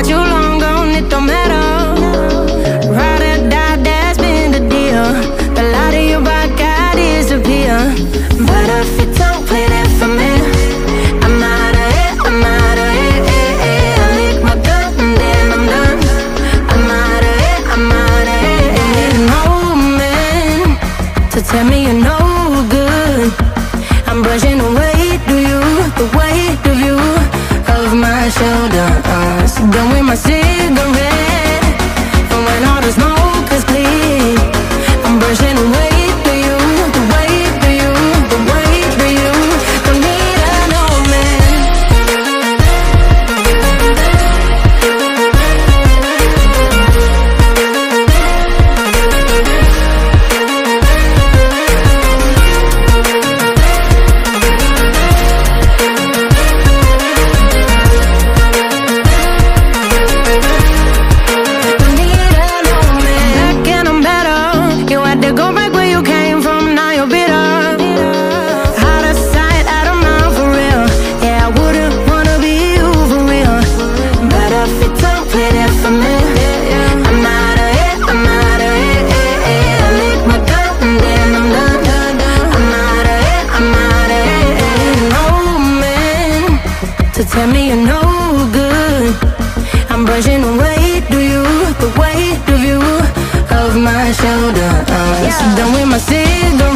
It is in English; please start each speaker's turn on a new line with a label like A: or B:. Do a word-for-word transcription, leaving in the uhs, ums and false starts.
A: got you long gone, it don't matter. Ride or die, that's been the deal. The light of your bike, I disappear. But if you don't play that for me, I'm out of it, I'm out of it, eh, eh. I lick my gun and then I'm done. I'm out of it, I'm out of it, eh. Need an old man to tell me you're no good. I'm brushing the weight of you, the weight of you off my shoulder. uh, So done with my cigarette, and when all the smoke is clear, I'm brushing the weight of you, the weight of you, the weight of you. Don't need an old man. Tell me you're no good. I'm brushing the weight of you, the weight of you off my shoulder. uh, So done with my cigarette.